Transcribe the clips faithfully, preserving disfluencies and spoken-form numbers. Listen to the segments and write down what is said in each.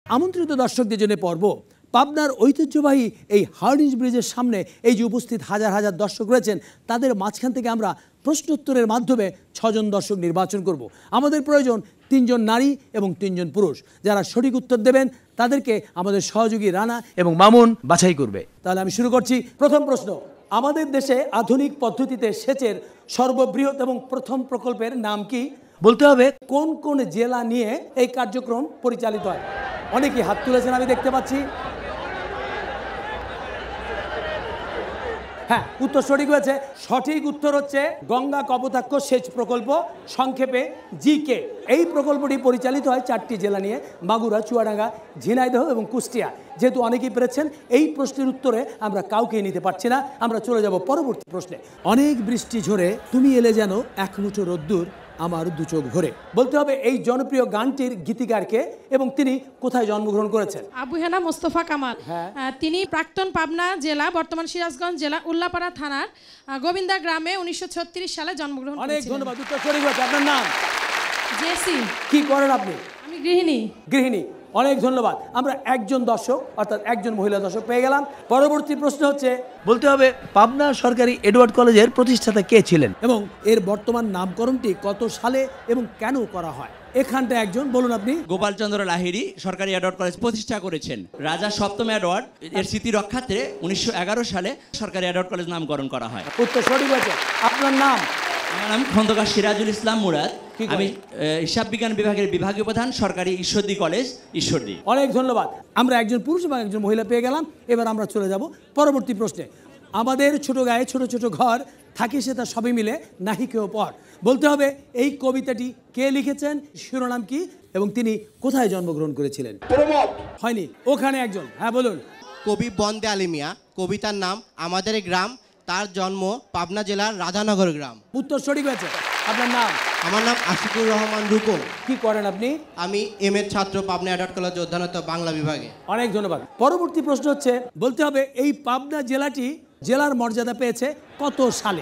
আমন্ত্রিত দর্শকদের জন্য পর্ব পাবনার ঐতিহ্যবাহী এই হার্ডিঞ্জ ব্রিজের সামনে এই যে উপস্থিত হাজার হাজার দর্শক রয়েছেন তাদের মাঝখান থেকে আমরা প্রশ্নোত্তরের মাধ্যমে ছজন দর্শক নির্বাচন করব। আমাদের প্রয়োজন তিনজন নারী এবং তিনজন পুরুষ। যারা সঠিক উত্তর দেবেন তাদেরকে আমাদের সহযোগী রানা এবং মামুন বাছাই করবে। তাহলে আমি শুরু করছি। প্রথম প্রশ্ন, আমাদের দেশে আধুনিক পদ্ধতিতে সেচের সর্ববৃহৎ এবং প্রথম প্রকল্পের নাম কি? বলতে হবে কোন কোন জেলা নিয়ে এই কার্যক্রম পরিচালিত হয়। অনেকেই হাত তুলেছেন আমি দেখতে পাচ্ছি। হ্যাঁ, উত্তর সঠিক হয়েছে। সঠিক উত্তর হচ্ছে গঙ্গা কপোতাক্ষ সেচ প্রকল্প, সংক্ষেপে জিকে। এই প্রকল্পটি পরিচালিত হয় চারটি জেলা নিয়ে, মাগুরা, চুয়াডাঙ্গা, ঝিনাইদহ এবং কুষ্টিয়া। যেহেতু অনেকেই পেরেছেন এই প্রশ্নের উত্তরে আমরা কাউকে নিতে পারছি না, আমরা চলে যাব পরবর্তী প্রশ্নে। অনেক বৃষ্টি ঝরে তুমি এলে যেন এক মুঠো রোদ্দুর আমার দু চোখ ভরে। বলতে হবে এই জনপ্রিয় গানটির গীতিকারকে এবং তিনি কোথায় জন্মগ্রহণ করেছেন? আবু হেনা মোস্তফা কামাল। তিনি প্রাক্তন পাবনা জেলা, বর্তমান সিরাজগঞ্জ জেলা, উল্লাপাড়া থানার গোবিন্দা গ্রামে উনিশশো ছত্রিশ সালে জন্মগ্রহণ করেছেন। অনেক ধন্যবাদ, উত্তর সঠিক হয়েছে। আপনার নাম? জেসি। কি করেন আপনি? আমি গৃহিণী। গৃহিণী, অনেক ধন্যবাদ। আমরা একজন দর্শক অর্থাৎ একজন মহিলা দর্শক পেয়ে গেলাম। পরবর্তী প্রশ্ন হচ্ছে, বলতে হবে পাবনা সরকারি এডওয়ার্ড কলেজের প্রতিষ্ঠাতা কে ছিলেন এবং এর বর্তমান নামকরণটি কত সালে এবং কেন করা হয়? এখানটা একজন বলুন আপনি। গোপালচন্দ্র লাহিড়ী সরকারি এডওয়ার্ড কলেজ প্রতিষ্ঠা করেছেন। রাজা সপ্তম এডওয়ার্ড এর স্মৃতি রক্ষার্থে উনিশশো এগারো সালে সরকারি এডওয়ার্ড কলেজ নামকরণ করা হয়। উত্তর সঠিক হয়েছে। আপনার নাম? আমার নাম খন্দকার সিরাজুল ইসলাম মুরাদ। আমি হিসাব বিজ্ঞান বিভাগের বিভাগীয় প্রধান, সরকারি ঈশ্বরদী কলেজ, ঈশ্বরদী। অনেক ধন্যবাদ। আমরা একজন পুরুষ এবং একজন মহিলা পেয়ে গেলাম। এবার আমরা চলে যাব পরবর্তী প্রশ্নে। আমাদের ছোট গায়ে ছোট ছোট ঘর, থাকি সে তার সবই মিলে নাহি কেউ পর। বলতে হবে এই কবিতাটি কে লিখেছেন, শিরোনাম কি এবং তিনি কোথায় জন্মগ্রহণ করেছিলেন? হয়নি, ওখানে একজন। হ্যাঁ বলুন। কবি বন্দে আলী মিয়া, কবিতার নাম আমাদের গ্রাম, তার জন্ম পাবনা জেলার রাধানগর গ্রাম। উত্তর সঠিক হয়েছে। আপনার নাম? আমার নাম আশিকুর রহমান রূপম। কি করেন আপনি? আমি এম এর ছাত্র, পাবনা এডওয়ার্ড কলেজ অধ্যয়নরত বাংলা বিভাগে। অনেক ধন্যবাদ। পরবর্তী প্রশ্ন হচ্ছে, বলতে হবে এই পাবনা জেলাটি জেলার মর্যাদা পেয়েছে কত সালে?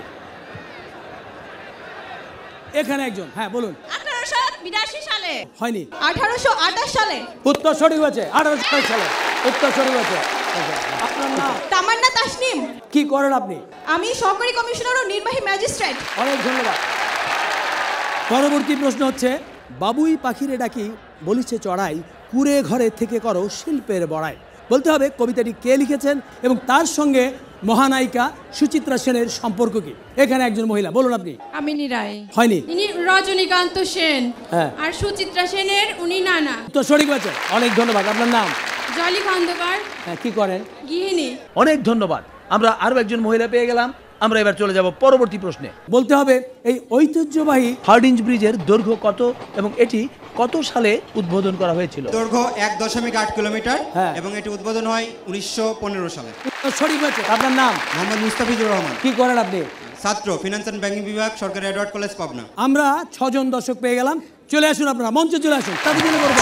এখানে একজন। হ্যাঁ বলুন। আঠারোশো বিরাশি সালে। হয়নি। আঠারোশো আঠাশ সালে। উত্তর সঠিক হয়েছে। আঠারোশো আঠাশ সালে উত্তর সঠিক হয়েছে। আপনার নাম? তামান্না তাসনিম। কি করেন আপনি? আমি সহকারী কমিশনার ও নির্বাহী ম্যাজিস্ট্রেট। অনেক ধন্যবাদ। পরবর্তী প্রশ্ন হচ্ছে, বাবুই পাখিরে ডাকি বলিছে চড়াই, কুড়ে ঘরে থেকে করো শিল্পের বড়াই। বলতে হবে কবিতাটি কে লিখেছেন এবং তার সঙ্গে মহানায়িকা সুচিত্রা সেনের সম্পর্ক কি? এখানে একজন মহিলা। বলুন আপনি। আমিনী রায়। হয়নি। ইনি রজনীকান্ত সেন। হ্যাঁ। আর সুচিত্রা সেনের উনি নানা। তো সঠিক আছে। অনেক ধন্যবাদ। আপনার নাম? জলি খন্দকার। হ্যাঁ, কি করেন? গৃহিণী। অনেক ধন্যবাদ। আমরা আরো একজন মহিলা পেয়ে গেলাম। আমরা এবার চলে যাব পরবর্তী প্রশ্নে। বলতে হবে এই ঐতিহ্যবাহী হার্ডিঞ্জ ব্রিজের দৈর্ঘ্য কত এবং এটি কত সালে উদ্বোধন করা হয়েছিল? দৈর্ঘ্য এক দশমিক আট কিলোমিটার হ্যাঁ। এবং এটি উদ্বোধন হয় উনিশশো পনেরো সালে। সঠিক আছে। আপনার নাম? মোহাম্মদ মুস্তাফিজুর রহমান। কি করেন আপনি? ছাত্র, ফিনান্স অ্যান্ড ব্যাংকিং বিভাগ, সরকারি এডওয়ার্ড কলেজ, পাবনা। আমরা ছজন দর্শক পেয়ে গেলাম। চলে আসুন, আপনারা মঞ্চে চলে আসুন। তাদের জন্য করবেন।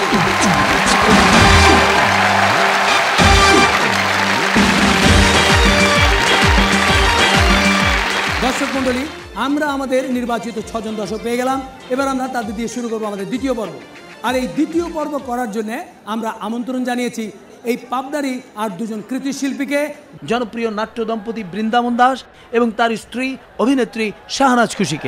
দর্শক মণ্ডলী, আমরা আমাদের নির্বাচিত ছজন দর্শক পেয়ে গেলাম। এবার আমরা তাদের দিয়ে শুরু করবো আমাদের দ্বিতীয় পর্ব। আর এই দ্বিতীয় পর্ব করার জন্য আমরা আমন্ত্রণ জানিয়েছি এই পাবনারই আর দুজন কৃতি শিল্পীকে, জনপ্রিয় নাট্য দম্পতি বৃন্দাবন দাস এবং তার স্ত্রী অভিনেত্রী শাহনাজ খুশিকে।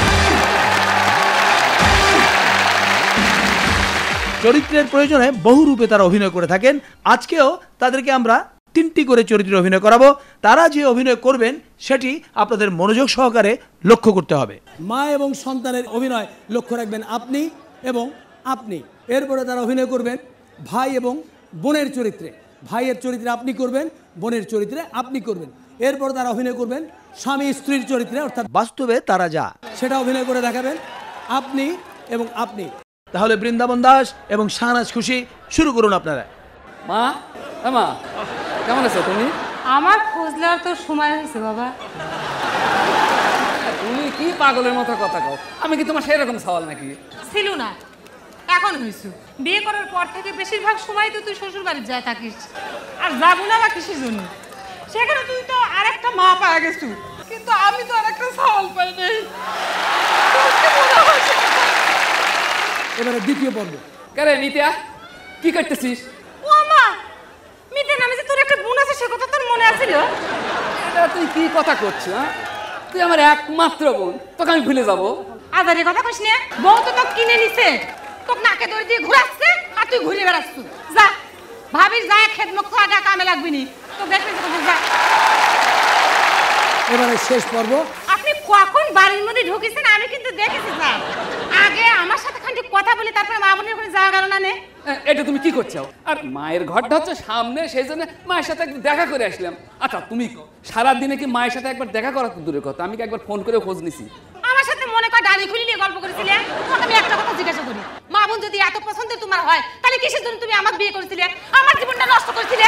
চরিত্রের প্রয়োজনে বহু রূপে তারা অভিনয় করে থাকেন। আজকেও তাদেরকে আমরা তিনটি করে চরিত্রে অভিনয় করাবো। তারা যে অভিনয় করবেন সেটি আপনাদের মনোযোগ সহকারে লক্ষ্য করতে হবে। মা এবং সন্তানের অভিনয় লক্ষ্য রাখবেন আপনি এবং আপনি। এরপরে তারা অভিনয় করবেন ভাই এবং বোনের চরিত্রে। ভাইয়ের চরিত্রে আপনি করবেন, বোনের চরিত্রে আপনি করবেন। এরপর তারা অভিনয় করবেন স্বামী স্ত্রীর চরিত্রে, অর্থাৎ বাস্তবে তারা যা সেটা অভিনয় করে দেখাবেন আপনি এবং আপনি। তাহলে বৃন্দাবন দাস এবং শাহনাজ খুশি, শুরু করুন আপনারা। মা, মা কেমন আছো তুমি? আমার খোঁজ নেওয়ার তো সময় হয়েছে বাবা। তুমি কি পাগলের মতো কথা কও? আমি কি তোমার সেরকম সওয়াল নাকি? ছিল না, এখন হয়েছে। বিয়ে করার পর থেকে বেশিরভাগ সময় তো তুই শ্বশুর বাড়ি যায় থাকিস। আর যাবো না বা কিসের জন্য? সেখানে তুই তো আরেকটা মা পাওয়া গেছু, কিন্তু আমি তো আরেকটা সওয়াল পাই নাই। এবারে দ্বিতীয় পর্ব। কেরে নিত্যা, কি করতেছিস? মাসের কথা তোর মনে আছিল? এটা তুই কি কথা করছিস? হ্যাঁ, তুই আমার একমাত্র বোন, তোকে আমি ভুলে যাবো? আদারে কথা কইস না, বউ তো তোকে কিনে নিছে, তোকে নাকে দড়ি দিয়ে ঘুরাচ্ছে আর তুই ঘুরে বেড়াচ্ছ। যা ভাবির যায় খেদমত করাটা কামে লাগবি নি, তো দেখে যা। এবারে শেষ পর্ব। আপনি কখন বাড়ির মধ্যে ঢুকেছেন আমি কিন্তু দেখেছি স্যার। আগে আমার সাথে খান্তি কথা বলে তারপরে মা বোনের ওখানে যাওয়া গেল না নে। এটা তুমি কি করছো? আর মায়ের ঘরটা হচ্ছে সামনে, সেই জন্য মায়ের সাথে একটু দেখা করে আসলাম। আচ্ছা তুমি সারা দিনে কি মায়ের সাথে একবার দেখা করা তো দূরের কথা, আমি কি একবার ফোন করে খোঁজ নিছি? আমার সাথে মনে কর ডালি খুলি নিয়ে গল্প করেছিলে। তোমাকে আমি একটা কথা জিজ্ঞাসা করি, মা বোন যদি এত পছন্দের তোমার হয় তাহলে কিসের জন্য তুমি আমাকে বিয়ে করেছিলে, আমার জীবনটা নষ্ট করেছিলে?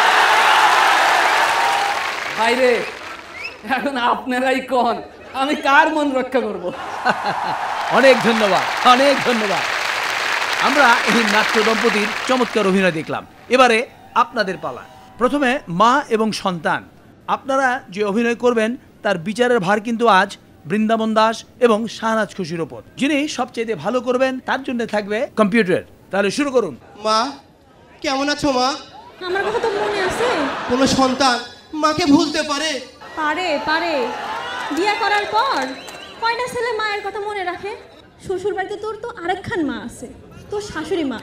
ভাইরে, এখন আপনারাই কোন আমি কার মন রক্ষা করব? অনেক ধন্যবাদ, অনেক ধন্যবাদ। আমরা এই নাট্য দম্পতির চমৎকার অভিনয় দেখলাম। এবারে আপনাদের পালা। প্রথমে মা এবং সন্তান, আপনারা যে অভিনয় করবেন তার বিচারের ভার কিন্তু আজ বৃন্দাবন দাস এবং শাহনাজ খুশির ওপর। যিনি সবচেয়ে ভালো করবেন তার জন্য থাকবে কম্পিউটার। তাহলে শুরু করুন। মা কেমন আছো মা? আমার কথা তো মনে আছে। কোনো সন্তান মাকে ভুলতে পারে? পারে পারে বিয়ে করার পর কয়টা ছেলে মায়ের কথা মনে রাখে? শ্বশুর বাড়িতে তোর তো আরেকখান মা আছে, তোর শাশুড়ি মা।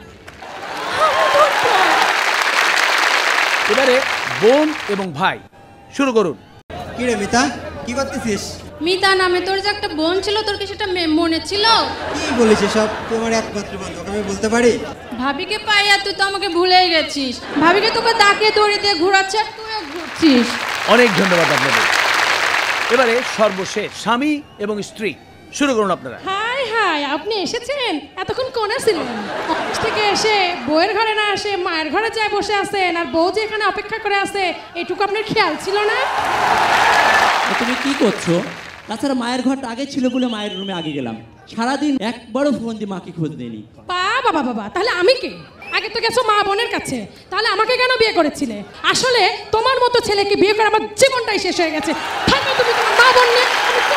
এবারে বোন এবং ভাই, শুরু করুন। কি রে মিতা, কি করতেছিস? মিতা নামে তোর যে একটা বোন ছিল, তোর কি সেটা মে- মনে ছিল? কি বলিস সব? তোমার একমাত্র বন্ধু, আমি বলতে পারি? ভাবিকে পাইয়া তুই তো আমাকে ভুলেই গেছিস। ভাবিকে তোকে দাকে দড়ি দিয়ে ঘুরাচ্ছে আর তুইও ঘুরছিস। অনেক ধন্যবাদ আপনাদের। এবারে সর্বশেষ স্বামী এবং স্ত্রী, শুরু করুন আপনারা। হাই হাই, আপনি এসেছেন? এতক্ষণ কোনে ছিলেন? অফিস থেকে এসে বউয়ের ঘরে না এসে মায়ের ঘরে যায় বসে আছেন, আর বউ যে এখানে অপেক্ষা করে আছে এটুকু আপনার খেয়াল ছিল না? তুমি কি করছো? তাছাড়া মায়ের ঘরটা আগে ছিল বলে মায়ের রুমে আগে গেলাম। সারাদিন একবারও ফোন দিয়ে মাকে খোঁজ দেয়নি। পা বাবা বাবা, তাহলে আমি কে? আগে তো গেছো মা বোনের কাছে, তাহলে আমাকে কেন বিয়ে করেছিলে? আসলে তোমার মতো ছেলেকে বিয়ে করে আমার জীবনটাই শেষ হয়ে গেছে। থাকো তুমি তোমার মা বোন নিয়ে।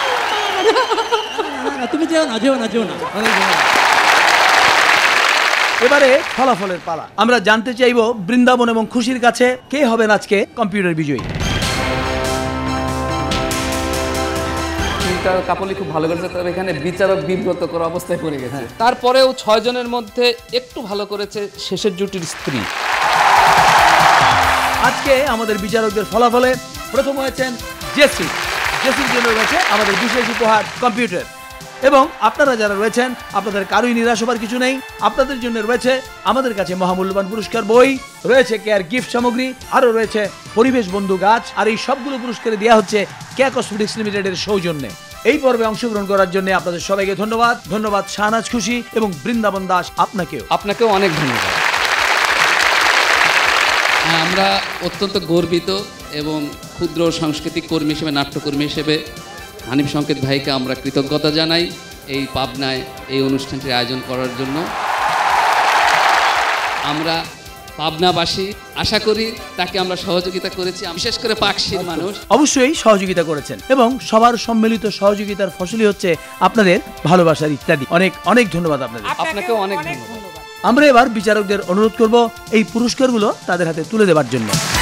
তুমি যেও না, যেও না, যেও না। এবারে ফলাফলের পালা। আমরা জানতে চাইব বৃন্দাবন এবং খুশির কাছে কে হবেন আজকে কম্পিউটার বিজয়ী। কাপলি খুব ভালো করেছে, তবে এখানে বিচারক বিব্রত করা অবস্থায় পড়ে গেছে। তারপরেও ছয় জনের মধ্যে একটু ভালো করেছে শেষের জুটির স্ত্রী। আজকে আমাদের বিচারকদের ফলাফলে প্রথম হয়েছেন জেসি। জেসির জন্য রয়েছে আমাদের বিশেষ উপহার কম্পিউটার। এবং আপনারা যারা রয়েছেন আপনাদের কারোই নিরাশ হবার কিছু নেই। আপনাদের জন্য রয়েছে আমাদের কাছে মহামূল্যবান পুরস্কার বই, রয়েছে কেয়ার গিফট সামগ্রী, আরও রয়েছে পরিবেশ বন্ধু গাছ। আর এই সবগুলো পুরস্কারে দেওয়া হচ্ছে কেয়া কসমেটিক্স লিমিটেডের সৌজন্যে। এই পর্বে অংশগ্রহণ করার জন্য আপনাদের সবাইকে ধন্যবাদ। ধন্যবাদ শাহনাজ খুশি এবং বৃন্দাবন দাস, আপনাকেও আপনাকেও অনেক ধন্যবাদ। আমরা অত্যন্ত গর্বিত এবং ক্ষুদ্র সাংস্কৃতিক কর্মী হিসেবে, নাট্যকর্মী হিসেবে হানিফ সংকেত ভাইকে আমরা কৃতজ্ঞতা জানাই এই পাবনায় এই অনুষ্ঠানটির আয়োজন করার জন্য। আমরা পাবনাবাসী, আশা করি তাকে আমরা সহযোগিতা করেছি, বিশেষ করে পাকশির মানুষ অবশ্যই সহযোগিতা করেছেন এবং সবার সম্মিলিত সহযোগিতার ফসলই হচ্ছে আপনাদের ভালোবাসার ইত্যাদি। অনেক অনেক ধন্যবাদ আপনাদের। আপনাকেও অনেক ধন্যবাদ। আমরা এবার বিচারকদের অনুরোধ করব এই পুরস্কারগুলো তাদের হাতে তুলে দেওয়ার জন্য।